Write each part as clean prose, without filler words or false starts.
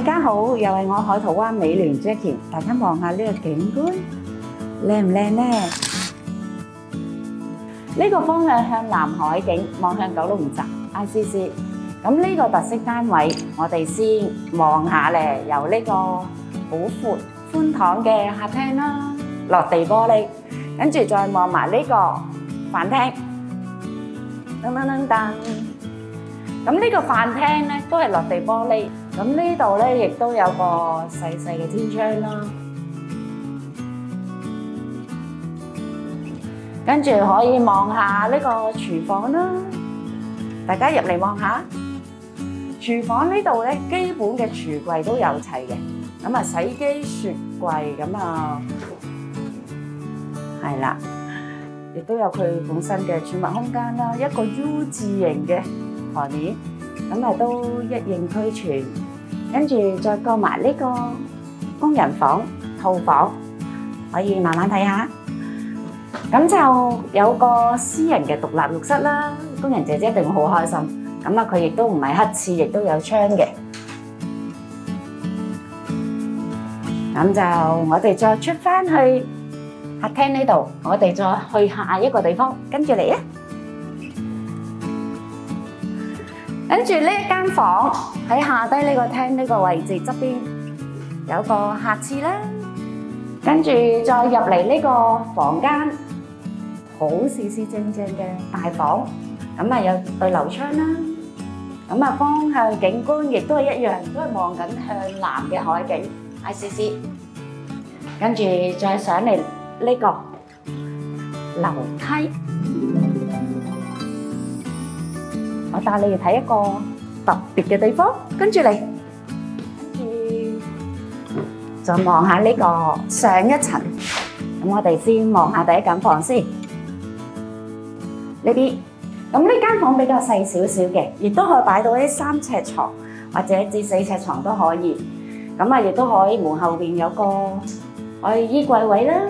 大家好，又係我海圖灣美聯 Jackie， 大家望下呢個景觀，靚唔靚呢？呢個方向向南海景，望向九龍站 ICC。咁呢個特色單位，我哋先望下咧，由呢個好闊寬敞嘅客廳啦，落地玻璃，跟住再望埋呢個飯廳，噔噔噔噔。咁呢個飯廳咧都係落地玻璃，咁呢度咧亦都有個細細嘅天窗啦，跟住可以望下呢個廚房啦，大家入嚟望下。廚房呢度咧基本嘅廚櫃都有齊嘅，咁啊洗機、雪櫃咁啊，係啦，亦都有佢本身嘅儲物空間啦，一個 U 字形嘅台面，咁啊都一應俱全。跟住再過埋呢個工人房、套房，可以慢慢睇下。咁就有個私人嘅獨立浴室啦，工人姐姐一定會好開心。咁啊，佢亦都唔係黑廁，亦都有窗嘅。咁就我哋再出返去客廳呢度，我哋再去下一個地方，跟住嚟啊！跟住呢一間房喺下低呢個廳呢個位置側邊有個客廁啦，跟住再入嚟呢個房間，好四四正正嘅大房，咁啊有對流窗啦。咁啊，方向景觀亦都係一樣，都係望緊向南嘅海景 ICC。跟住再上嚟呢個樓梯，我帶你哋睇一個特別嘅地方。跟住嚟，跟住再望下呢個上一層。咁我哋先望下第一間房先，呢邊。咁呢間房比較細少少嘅，亦都可以擺到啲3尺床或者至4尺床都可以。咁啊，亦都可以門後邊有個衣櫃位啦。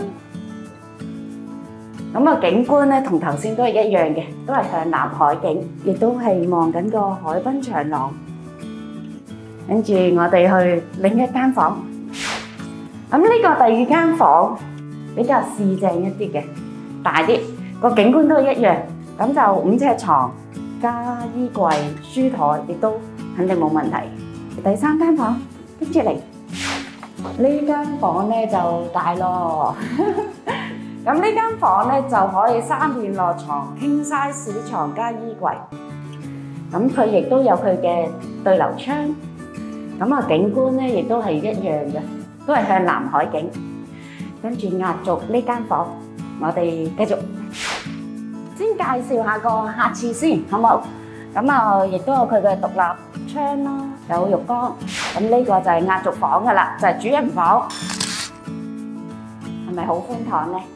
咁啊，景觀咧同頭先都係一樣嘅，都係向南海景，亦都係望緊個海濱長廊。跟住我哋去另一間房。咁呢個第二間房比較市正一啲嘅，大啲，個景觀都係一樣。咁就5尺床加衣櫃、書台，亦都肯定冇問題。第三間房，跟住嚟呢間房咧就大咯。咁呢間房咧就可以3片落床，king size 小床加衣櫃。咁佢亦都有佢嘅對流窗。咁啊景觀咧亦都係一樣嘅，都係向南海景。跟住壓軸呢間房，我哋繼續。先介紹下個客廁先，好冇？咁啊，亦都有佢嘅獨立窗啦，有浴缸。咁呢個就係壓軸房噶啦，就係主人房，係咪好寬敞咧？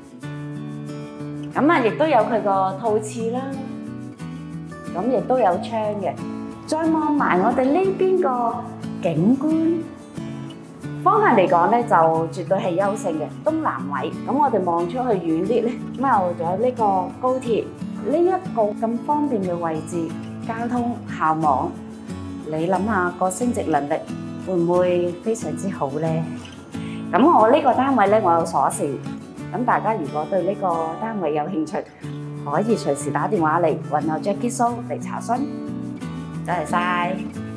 咁啊，亦都有佢個套廁啦，咁亦都有窗嘅。再望埋我哋呢邊個景觀。方向嚟講咧，就絕對係優勝嘅東南位。咁我哋望出去遠啲咧，咁啊仲有呢個高鐵呢一個咁方便嘅位置，交通校網，你諗下個升值能力會唔會非常之好咧？咁我呢個單位咧，我有鎖匙。咁大家如果對呢個單位有興趣，可以隨時打電話嚟揾我 Jackie So 嚟查詢。多謝晒。